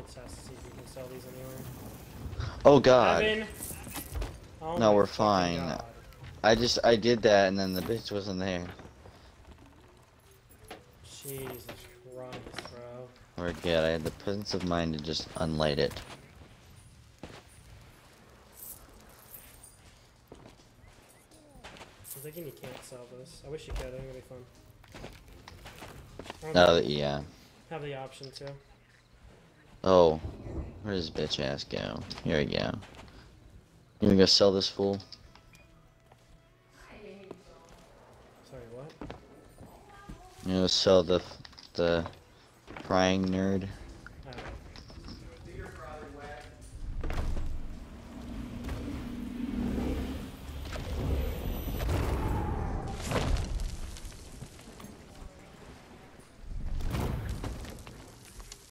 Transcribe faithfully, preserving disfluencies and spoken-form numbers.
test to see if we can sell these anywhere. Oh god. Evan! Oh No, my we're fucking fine. God. I just, I did that and then the bitch wasn't there. Jesus Christ, bro. We're good. I had the presence of mind to just unlight it. I'm thinking you can't sell this. I wish you could. I think it'd be fun. I don't Oh, think you yeah. have the option to. Oh. Where does bitch ass go? Here we go. You gonna go sell this fool? Sorry, what? You gonna sell the, the prying nerd?